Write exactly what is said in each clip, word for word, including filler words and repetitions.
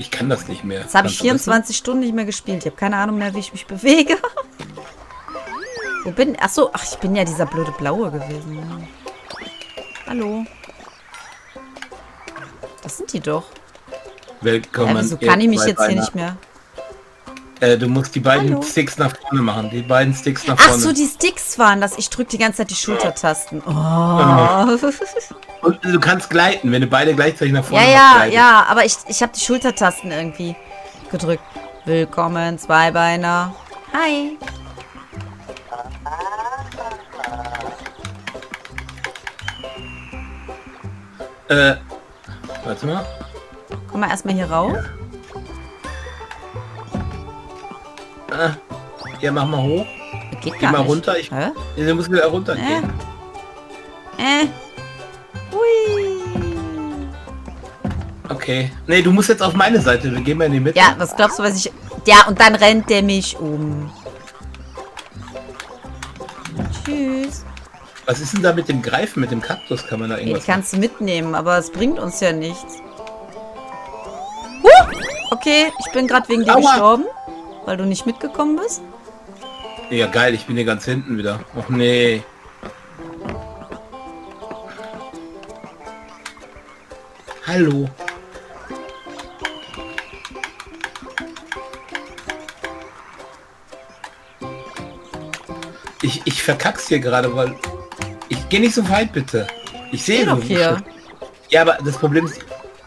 Ich kann das nicht mehr. Jetzt habe ich vierundzwanzig Stunden nicht mehr gespielt. Ich habe keine Ahnung mehr, wie ich mich bewege. Wo bin... Achso, ach, ich bin ja dieser blöde Blaue gewesen. Ja. Hallo. Das sind die doch. Willkommen. Äh, wieso kann ich mich jetzt hier nicht mehr... Äh, du musst die beiden Hallo. Sticks nach vorne machen. Die beiden Sticks nach vorne. Ach so, die Sticks waren das. Ich drücke die ganze Zeit die Schultertasten. Oh. Und du kannst gleiten, wenn du beide gleichzeitig nach vorne Ja, ja, gleitest. ja. Aber ich, ich habe die Schultertasten irgendwie gedrückt. Willkommen, Zweibeiner. Hi. Äh, warte mal. Komm mal erstmal hier rauf. Äh, ja, mach mal hoch. Geht Geh gar mal nicht. runter. Ich, Hä? du musst wieder runter gehen. Äh. Hui. Okay. Nee, du musst jetzt auf meine Seite. Wir gehen mal in die Mitte. Ja, was glaubst du, was ich... Ja, und dann rennt der mich um. Tschüss. Was ist denn da mit dem Greifen, mit dem Kaktus? Kann man da Nee, irgendwas die kannst du mitnehmen, aber es bringt uns ja nichts. Huh! Okay, ich bin gerade wegen dir Aua. gestorben, weil du nicht mitgekommen bist. machen? Ja, geil. Ich bin hier ganz hinten wieder. Och, nee. Hallo. Ich, ich verkack's hier gerade, weil... Ich gehe nicht so weit, bitte. Ich sehe Geh doch so hier. schon. Ja, aber das Problem ist...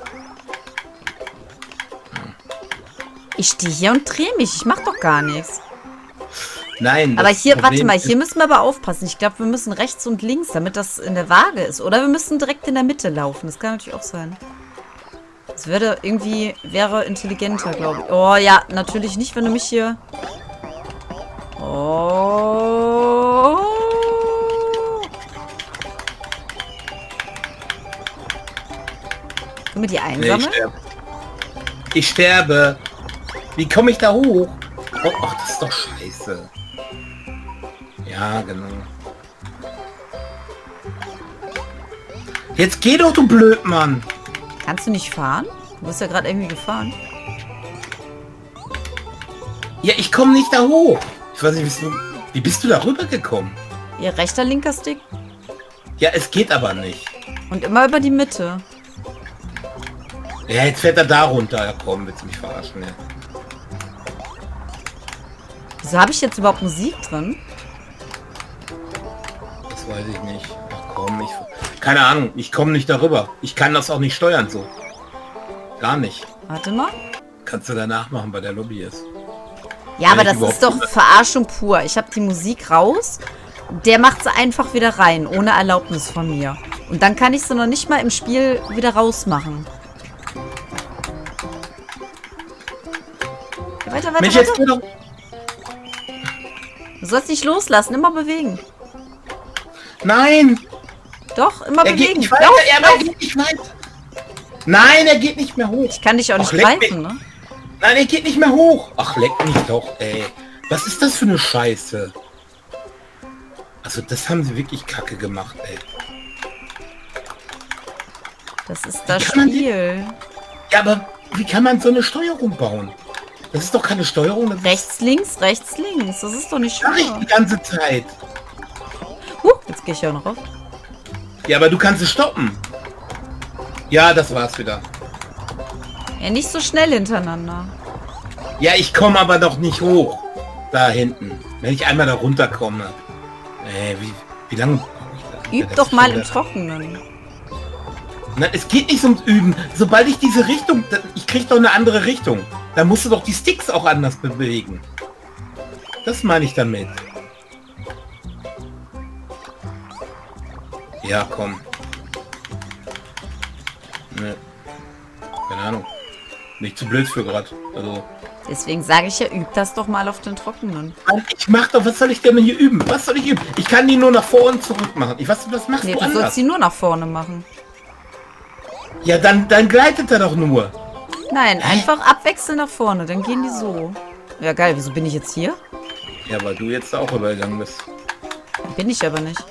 Ich stehe hier und drehe mich. Ich mach doch gar nichts. Nein. Aber das hier, warte Problem mal, ist- hier müssen wir aber aufpassen. Ich glaube, wir müssen rechts und links, damit das in der Waage ist. Oder wir müssen direkt in der Mitte laufen. Das kann natürlich auch sein. Das würde irgendwie, wäre intelligenter, glaube ich. Oh ja, natürlich nicht, wenn du mich hier... Oh. Können wir die Nee, ich einsammeln? sterbe. Ich sterbe. Wie komme ich da hoch? Oh, ach, das ist doch scheiße. Ja, genau. Jetzt geh doch, du Blödmann. Kannst du nicht fahren? Du bist ja gerade irgendwie gefahren. Ja, ich komme nicht da hoch. Ich weiß nicht, wie, du, wie bist du da rübergekommen? Ihr rechter, linker Stick. Ja, es geht aber nicht. Und immer über die Mitte. Ja, jetzt fährt er da runter. Ja, komm, willst du mich verarschen, ja. Wieso habe ich jetzt überhaupt Musik drin? Das weiß ich nicht. Ach komm, ich... Keine Ahnung, ich komme nicht darüber. Ich kann das auch nicht steuern so. Gar nicht. Warte mal. Kannst du danach machen, bei der Lobby ist. Ja, aber ich das überhaupt ist doch nicht- Verarschung pur. Ich habe die Musik raus. Der macht sie einfach wieder rein, ohne Erlaubnis von mir. Und dann kann ich sie noch nicht mal im Spiel wieder rausmachen. Weiter, weiter, Mensch, jetzt weiter. geh doch... Du sollst nicht loslassen, immer bewegen. Nein! Doch, immer Er bewegen. geht nicht weiter, Lauf, er lauf. geht nicht weiter. Nein, er geht nicht mehr hoch. Ich kann dich auch Ach, nicht leck greifen, mich. ne? Nein, er geht nicht mehr hoch. Ach, leck mich doch, ey. Was ist das für eine Scheiße? Also, das haben sie wirklich kacke gemacht, ey. Das ist das kann man die- Spiel. Ja, aber wie kann man so eine Steuerung bauen? Das ist doch keine Steuerung. Das Rechts, links, rechts, links. Das ist doch nicht mache ich schwer. die ganze Zeit. Huh, jetzt gehe ich ja noch rauf. Ja, aber du kannst es stoppen. Ja, das war's wieder. Ja, nicht so schnell hintereinander. Ja, ich komme aber doch nicht hoch. Da hinten. Wenn ich einmal da runterkomme. Ey, wie, wie lange brauche ich da? Ja, Üb das doch ist mal schon im wieder- Trockenen. Nein, es geht nicht ums Üben. Sobald ich diese Richtung... Ich kriege doch eine andere Richtung. Da musst du doch die Sticks auch anders bewegen. Das meine ich damit. Ja, komm. Ne. Keine Ahnung. Nicht zu blöd für gerade. Also... Deswegen sage ich ja, üb das doch mal auf den Trockenen. Mann, ich mach doch... Was soll ich denn hier üben? Was soll ich üben? Ich kann die nur nach vor und zurück machen. Ich weiß, was machst Nee, du du sollst anders? sie nur nach vorne machen. Ja, dann, dann gleitet er doch nur. Nein, Hä? einfach abwechseln nach vorne, dann gehen die so. Ja geil, wieso bin ich jetzt hier? Ja, weil du jetzt auch übergegangen bist. Bin ich aber nicht.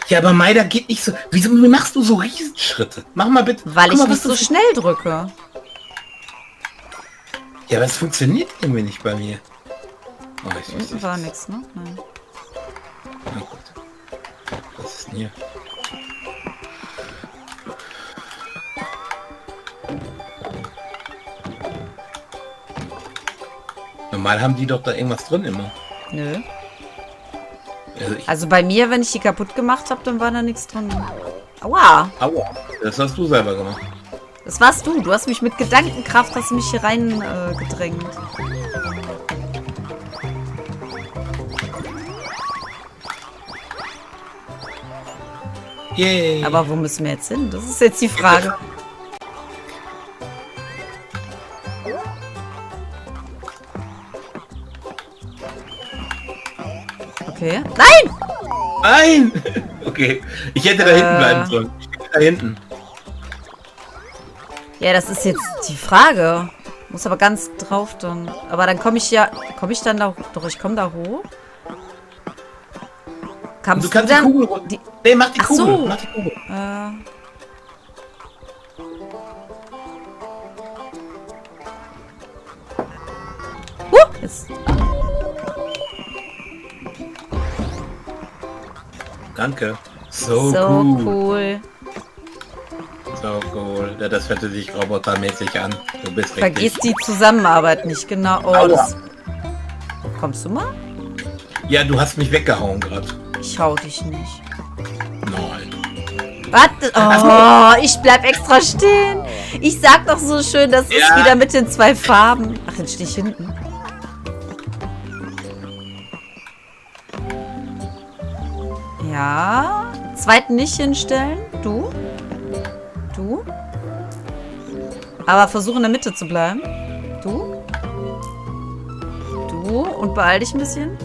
Ja, aber Maida geht nicht so... Wieso machst du so Riesenschritte? Mach mal bitte... Weil ich mal, nicht so du... schnell drücke. Ja, aber es funktioniert irgendwie nicht bei mir. Oh, ich Unten war nichts, ne? Nein. Na gut. Was ist denn hier? Normal haben die doch da irgendwas drin immer. Nö. Also, ich, Also bei mir, wenn ich die kaputt gemacht habe, dann war da nichts drin. Aua. aua, das hast du selber gemacht. Das warst du. Du hast mich mit Gedankenkraft, hast mich hier rein äh, gedrängt. Yay. Aber wo müssen wir jetzt hin? Das ist jetzt die Frage. Okay. Nein! Nein! Okay, ich hätte da Äh. hinten bleiben sollen. Ich bin da hinten. Ja, das ist jetzt die Frage. Muss aber ganz drauf dann. Aber dann komme ich ja... Komme ich dann da... Doch, ich komme da hoch. Kamst Du kannst dann, die Kugel runter. die, Nee, mach die Ach Kugel. so. Mach die Kugel. äh, huh, jetzt. Danke. So, So cool. cool. So cool. Ja, das hört sich robotermäßig an. Du bist Vergiss richtig. die Zusammenarbeit nicht, genau. Oh, Aua. das... Kommst du mal? Ja, du hast mich weggehauen gerade. Ich hau dich nicht. Nein. Warte. Oh, ich bleib extra stehen. Ich sag doch so schön, das ist Ja. wieder mit den zwei Farben. Ach, jetzt stehe ich hinten. Ja. Zweiten nicht hinstellen. Du. Du. Aber versuche in der Mitte zu bleiben. Du. Du. Und beeil dich ein bisschen.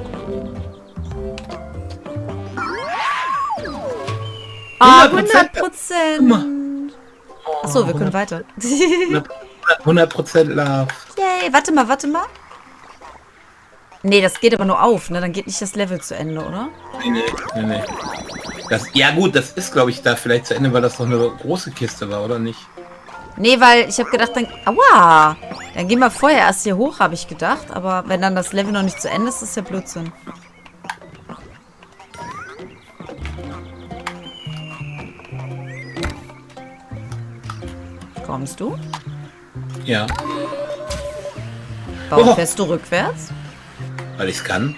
Ah, hundert Prozent. Achso, wir können weiter. hundert Prozent Love. Yay, warte mal, warte mal. Nee, das geht aber nur auf, ne? Dann geht nicht das Level zu Ende, oder? Nee, nee, nee, nee. Das, ja gut, das ist glaube ich da vielleicht zu Ende, weil das doch eine große Kiste war, oder nicht? Nee, weil ich habe gedacht, dann... Aua! Dann gehen wir vorher erst hier hoch, habe ich gedacht. Aber wenn dann das Level noch nicht zu Ende ist, ist ja Blödsinn. Kommst du? Ja, Warum Oh. fährst du rückwärts? weil ich es kann.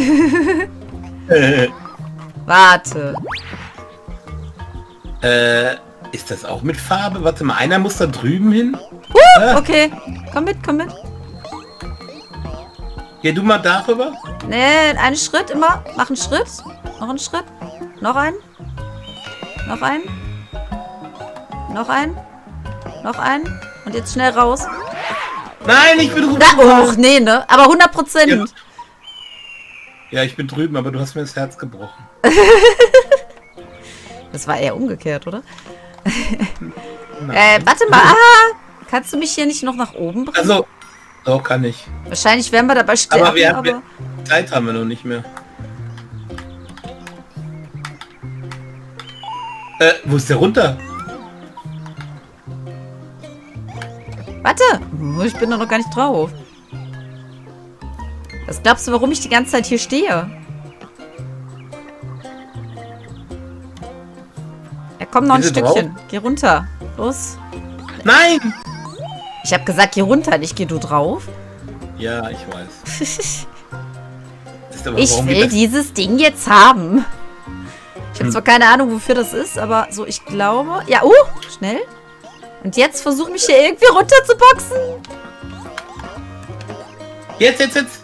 Warte. äh, ist das auch mit Farbe? Warte mal, einer muss da drüben hin. Uh, okay. Komm mit, komm mit. Geh du mal darüber. Nee, einen Schritt immer. Mach einen Schritt. Noch einen Schritt. Noch einen. Noch einen. Noch einen. Noch einen. Und jetzt schnell raus. Nein, ich bin drüben. Da, och, nee, ne? Aber hundert Prozent. Ja. Ja, ich bin drüben, aber du hast mir das Herz gebrochen. Das war eher umgekehrt, oder? Nein. Äh, warte mal. Ah, kannst du mich hier nicht noch nach oben bringen? Also, so kann ich. Wahrscheinlich werden wir dabei sterben, Aber wir haben aber... Zeit haben wir noch nicht mehr. Äh, wo ist der runter? Warte! Ich bin doch noch gar nicht drauf. Was glaubst du, warum ich die ganze Zeit hier stehe? Ja, komm, noch ein Bist du Stückchen. Geh runter. Los. Nein! Ich habe gesagt, geh runter, nicht geh du drauf. Ja, ich weiß. Ist aber, Ich warum will geht das- dieses Ding jetzt haben. Ich habe Hm. zwar keine Ahnung, wofür das ist, aber so, ich glaube... Ja, uh, schnell. Und jetzt versuche mich hier irgendwie runter zu boxen. Jetzt, jetzt, jetzt!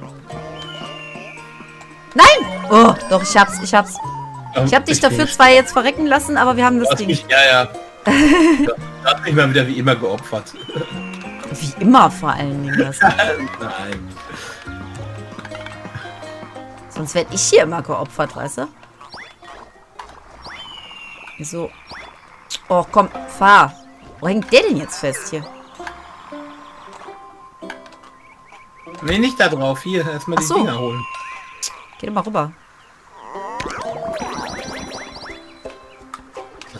Nein! Oh, doch, ich hab's, ich hab's. Ich habe dich dafür zwar jetzt verrecken lassen, aber wir haben das Hast Ding. mich, ja, ja. Du hast mich mal wieder wie immer geopfert. Wie immer vor allen Dingen. Das. Nein. Sonst werde ich hier immer geopfert, weißt du? So. Oh, komm, fahr. Wo hängt der denn jetzt fest hier? Nee, nicht da drauf. Hier, erstmal Ach die so. Dinger holen. Geh doch mal rüber.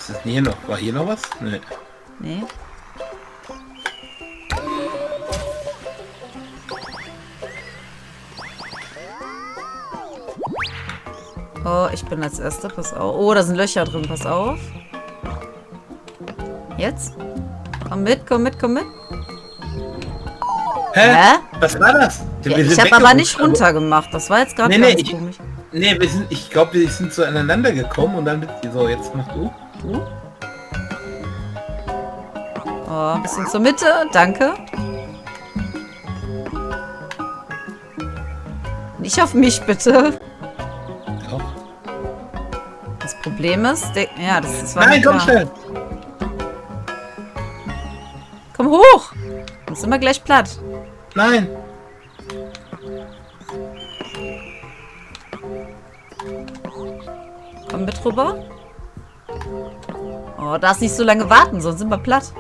Was ist denn hier noch? War hier noch was? Nee. Nee. Oh, ich bin als Erster, pass auf. Oh, da sind Löcher drin, pass auf. Jetzt? Komm mit, komm mit, komm mit. Hä? Hä? Was war das? Ja, ich habe aber nicht runter gemacht. Das war jetzt gerade nee, ganz nee, ich, komisch. Nee, wir sind, ich glaube, wir sind so aneinander gekommen und dann so, jetzt mach du. Du? Oh, ein bisschen zur Mitte, danke. Nicht auf mich, bitte. Doch. Das Problem ist, der, ja, das, das war Nein, nicht komm klar. schnell. Komm hoch. Dann sind wir gleich platt. Nein. Komm mit rüber. Oh, darfst nicht so lange warten, sonst sind wir platt.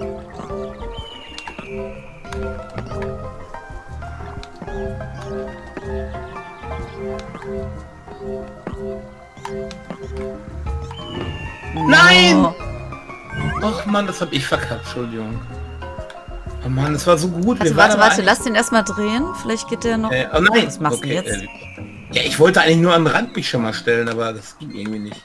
Nein! Oh. Ach Mann, das habe ich verkackt, Entschuldigung. Oh Mann, das war so gut. Also Wir warte, waren warte, aber lass den erstmal drehen. Vielleicht geht der noch. Äh, oh nein. Was machst Okay, du jetzt? Äh, ja, ich wollte eigentlich nur am Rand mich schon mal stellen, aber das ging irgendwie nicht.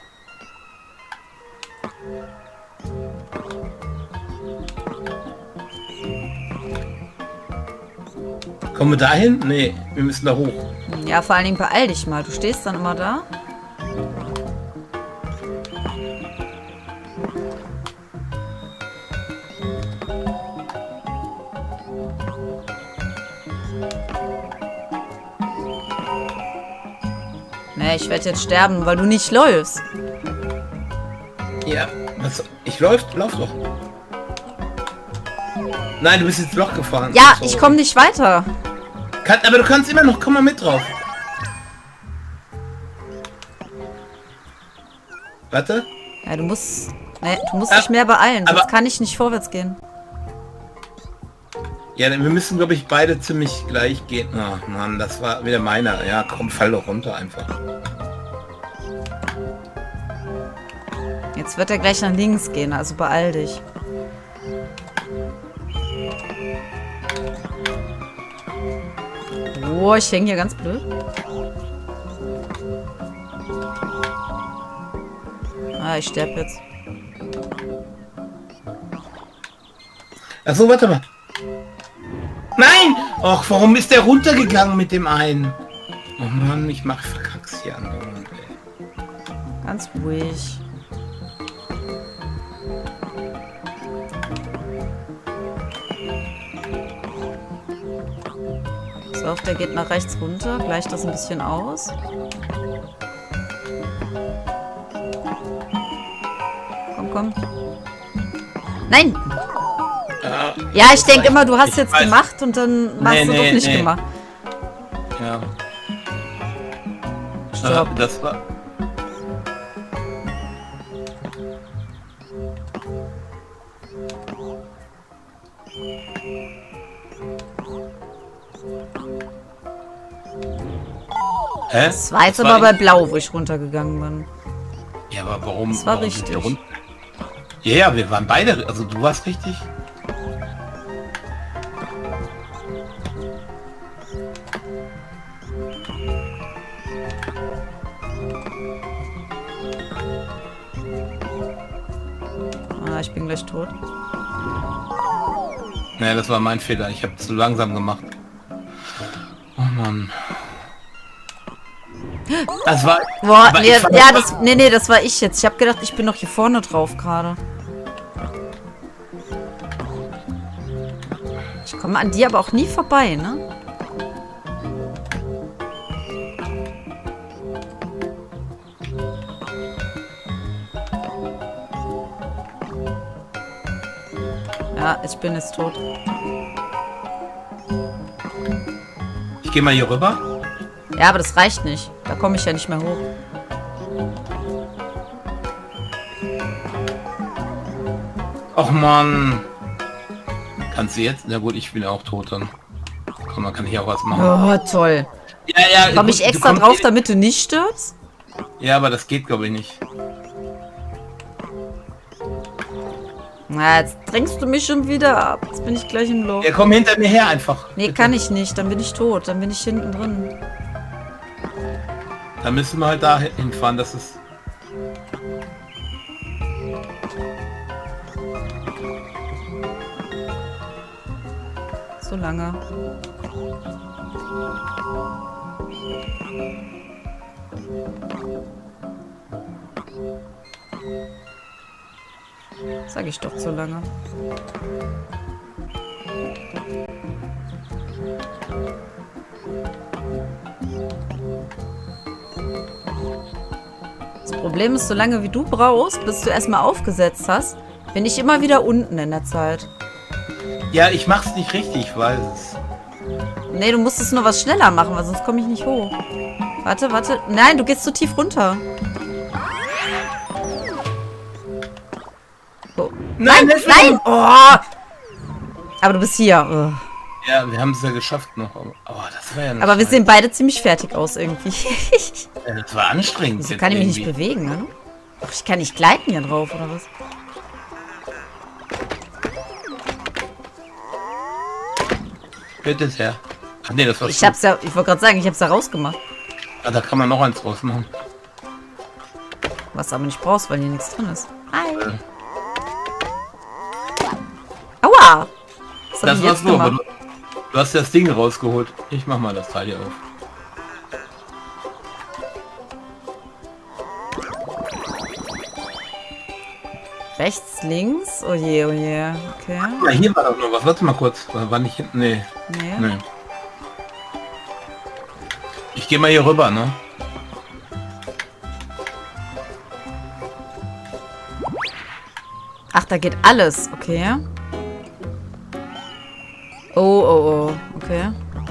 Kommen wir dahin? Nee, wir müssen da hoch. Ja, vor allen Dingen beeil dich mal. Du stehst dann immer da. Nee, ich werde jetzt sterben, weil du nicht läufst. Ja, was, ich läuft, lauf doch. Nein, du bist ins Loch gefahren. Ja, So. ich komme nicht weiter. Kann, aber du kannst immer noch, komm mal mit drauf. Warte. Ja, du musst, nee, du musst Ja, dich mehr beeilen, sonst aber- kann ich nicht vorwärts gehen. Ja, wir müssen, glaube ich, beide ziemlich gleich gehen. Ach Mann, das war wieder meiner. Ja, komm, fall doch runter einfach. Jetzt wird er gleich nach links gehen, also beeil dich. Oh, ich hänge hier ganz blöd. Ah, ich sterbe jetzt. Ach so, warte mal. Nein! Och, warum ist der runtergegangen mit dem einen? Oh Mann, ich mach verkack's hier an. Ganz ruhig. So, auf, der geht nach rechts runter, gleicht das ein bisschen aus. Komm, komm. Nein! Äh, Ja, ich denke immer, du hast ich jetzt weiß. gemacht und dann hast Nee, du nee, doch nicht nee. gemacht. Ja. Stopp. Äh, das war... Hä? Das war jetzt aber bei Blau, wo ich runtergegangen bin. Ja, aber warum? Das war warum sind wir richtig. rund- Ja, ja, wir waren beide. Also du warst richtig. Ah, ich bin gleich tot. Naja, das war mein Fehler. Ich habe zu langsam gemacht. Oh Mann. Das war... Boah, aber nee, ich fand ja, das- das, nee, nee, das war ich jetzt. Ich habe gedacht, ich bin noch hier vorne drauf gerade. Ich komme an dir aber auch nie vorbei, ne? Ja, ich bin jetzt tot. Ich gehe mal hier rüber. Ja, aber das reicht nicht. Da komme ich ja nicht mehr hoch. Och Mann. Kannst du jetzt? Na gut, ich bin ja auch tot dann. Komm, dann kann ich auch was machen. Oh, toll. Ja, ja. Komme gut, ich du extra kommst drauf, eh- damit du nicht stirbst? Ja, aber das geht glaube ich nicht. Na, jetzt drängst du mich schon wieder ab. Jetzt bin ich gleich im Loch. Ja, komm hinter mir her einfach. Nee, Bitte. kann ich nicht. Dann bin ich tot. Dann bin ich hinten drin. Dann müssen wir halt da hinfahren, das ist... So lange. Sag ich doch zu lange. Das Problem ist, solange wie du brauchst, bis du erstmal aufgesetzt hast, bin ich immer wieder unten in der Zeit. Ja, ich mach's nicht richtig, ich weiß es. Nee, du musst es nur was schneller machen, weil sonst komme ich nicht hoch. Warte, warte. Nein, du gehst zu tief runter. Oh. Nein, nein! nein. Oh. Aber du bist hier. Oh. Ja, wir haben es ja geschafft noch. Aber oh, das war ja Aber wir sehen beide ziemlich fertig aus irgendwie. Ja, das war anstrengend. Wieso kann ich mich nicht bewegen, ne? Ach, ich kann nicht gleiten hier drauf, oder was? Bitte sehr. Ach nee, das war Ich hab's ja, ich wollte gerade sagen, ich hab's da rausgemacht. Ah, da kann man noch eins draus machen. Was du aber nicht brauchst, weil hier nichts drin ist. Hi. Äh. Aua! Was hab Das ich war's jetzt so, aber gemacht? du, du hast das Ding rausgeholt. Ich mach mal das Teil hier auf. Rechts, links? Oh je, oh je. Okay. Ja, hier war doch noch was. Warte mal kurz. War nicht hinten? Nee. Nee. Nee. Ich gehe mal hier rüber, ne? Ach, da geht alles. Okay. Oh, oh, oh. Okay.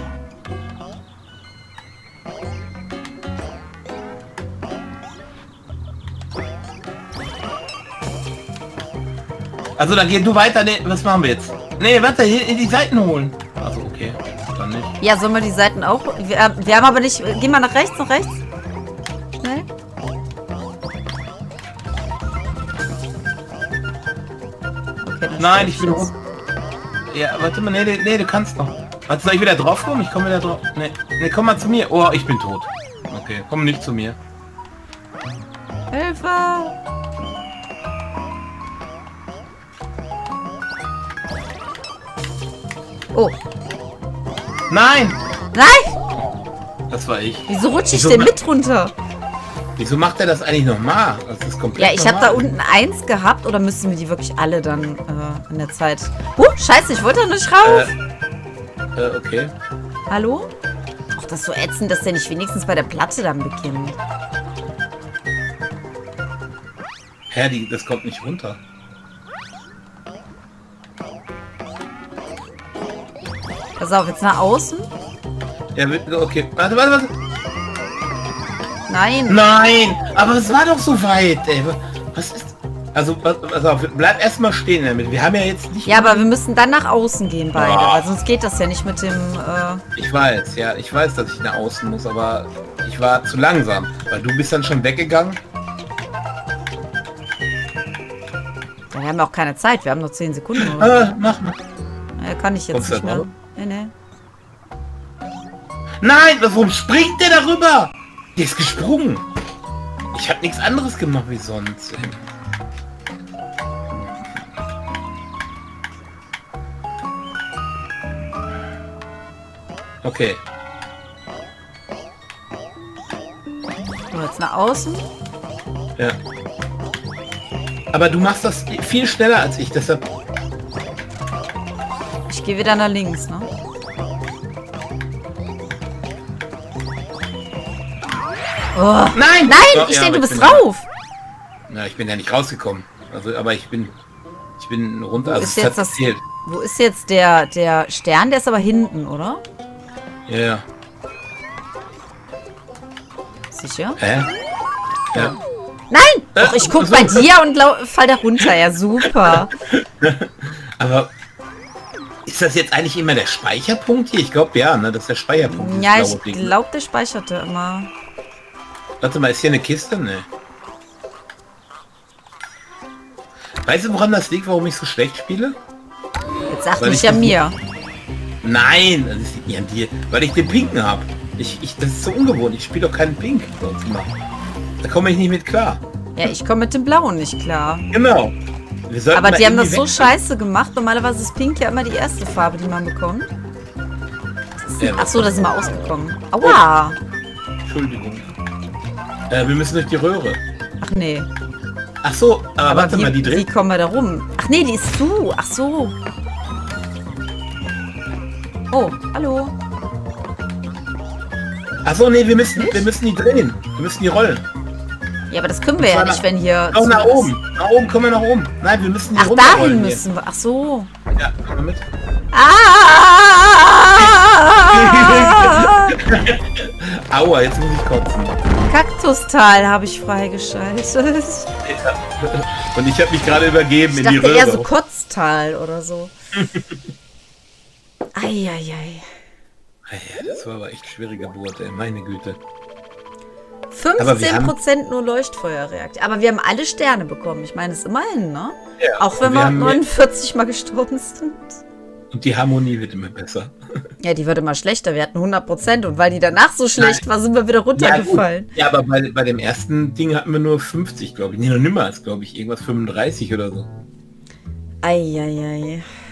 Also dann geh du weiter. Nee, was machen wir jetzt? Nee, warte, hier in die Seiten holen. Also okay. Dann nicht. Ja, sollen wir die Seiten auch? Wir, wir haben aber nicht... Geh mal nach rechts, nach rechts. Schnell. Okay, dann Nein, stell ich bin jetzt. hoch. Ja, warte mal, nee, nee, nee, du kannst noch. Warte, soll ich wieder drauf kommen? Ich komme wieder drauf. Nee, nee, komm mal zu mir. Oh, ich bin tot. Okay, komm nicht zu mir. Hilfe! Oh. Nein! Nein! Das war ich. Wieso rutsche ich Wieso denn ma- mit runter? Wieso macht er das eigentlich nochmal? Das ist komplett Ja, ich habe da normal. unten eins gehabt oder müssen wir die wirklich alle dann äh, in der Zeit... Oh, scheiße, ich wollte da nicht rauf. Äh, äh, okay. Hallo? Ach, das ist so ätzend, dass der nicht wenigstens bei der Platte dann beginnt. Hä, die, das kommt nicht runter. Pass auf, jetzt nach außen. Ja, okay. Warte, warte, warte. Nein. Nein! Aber es war doch so weit, ey. Was ist... Also, pass pass auf, bleib erstmal stehen damit. Wir haben ja jetzt nicht... Ja, aber wir müssen dann nach außen gehen beide, Oh. weil sonst geht das ja nicht mit dem... Äh Ich weiß, ja. Ich weiß, dass ich nach außen muss, aber ich war zu langsam. Weil du bist dann schon weggegangen. ja, wir haben ja auch keine Zeit, wir haben nur zehn Sekunden. Oder? Ah, mach mal. Ja, kann ich jetzt Kommst du nicht da mehr. drauf? Nee, nee. Nein, warum springt der darüber? Der ist gesprungen. Ich habe nichts anderes gemacht wie sonst. Okay. So, jetzt nach außen. Ja. Aber du machst das viel schneller als ich, deshalb... Ich gehe wieder nach links, ne? Oh. Nein! Nein, Ja, ich ja, denke, aber du ich bist bin drauf. Ja, na, ich bin ja nicht rausgekommen. Also, aber ich bin... Ich bin runter. Wo Also, ist es hat jetzt das? gezählt. Wo ist jetzt der, der Stern? Der ist aber hinten, oder? Ja, ja. Sicher? Hä? Ja. Nein! Doch, ich guck bei dir und lau- fall da runter. Ja, super. Aber... Ist das jetzt eigentlich immer der Speicherpunkt hier? Ich glaube ja, ne? Das ist der Speicherpunkt. Ja, dieses ich blaue Ding. glaube, der speicherte immer. Warte mal, ist hier eine Kiste? Ne. Weißt du, woran das liegt, warum ich so schlecht spiele? Jetzt sag Weil nicht ich ja das mir. Nein, das liegt nicht an dir. Weil ich den Pinken habe. Ich, ich, das ist so ungewohnt. Ich spiele doch keinen Pink sonst immer. Da komme ich nicht mit klar. Ja, ich komme mit dem Blauen nicht klar. Genau. Wir sollten Aber mal die haben das irgendwie so wechseln. scheiße gemacht. Normalerweise ist Pink ja immer die erste Farbe, die man bekommt. Ja, Ach so, da sind wir ausgekommen. Aua! Entschuldigung. Äh, wir müssen durch die Röhre. Ach nee. Ach so, aber, Aber warte wie, mal, die wie dreht. kommen wir da rum? Ach nee, die ist zu. Ach so. Oh, hallo. Ach so, nee, wir müssen, wir müssen die drehen. Wir müssen die rollen. Ja, aber das können wir ja war nicht, nach- wenn hier... Auch zu nach ist. oben. Nach oben, kommen wir nach oben. Nein, wir müssen die Ach, runterrollen dahin hier. müssen wir. Ach so. Ja, komm mal mit. Ah! Aua, jetzt muss ich kotzen. Kaktustal habe ich freigeschaltet. Und ich habe mich gerade übergeben Ich in die dachte Röhre. eher so Kotztal oder so. Eieiei. Ja, das war aber echt schwere Geburt, ey. Meine Güte. Aber wir fünfzehn haben- Prozent nur Leuchtfeuerreaktor. Aber wir haben alle Sterne bekommen. Ich meine, es ist immerhin, ne? Ja, Auch wenn und wir, wir haben- neunundvierzig Mal gestorben sind. Und die Harmonie wird immer besser. Ja, die wird immer schlechter. Wir hatten hundert Prozent und weil die danach so schlecht Nein. war, sind wir wieder runtergefallen. Ja, aber bei, bei dem ersten Ding hatten wir nur fünfzig, glaube ich. Nee, noch nimmer als, glaube ich. Irgendwas fünfunddreißig oder so. Eieiei.